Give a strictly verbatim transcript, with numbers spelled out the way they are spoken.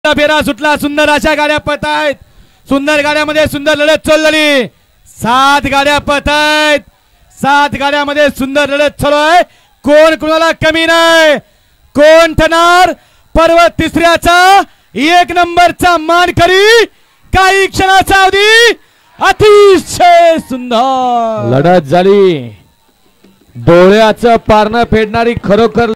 फेरा सुटला। सुंदर अशा गाड्या पळत आहेत। सुंदर गाड्यामध्ये सुंदर लढत चालली। सात गाड्या पळत आहेत। सात गाड्यामध्ये सुंदर लढत चालू आहे। कोण कोणाला कमी नाही। कोण ठरणार पर्वत तिसऱ्याचा एक नंबरचा मानकरी। काही क्षणाचा अवधी अतिशय सुंदर लढत झाली। डोळ्याचं पारणं फेडणारी खरोखर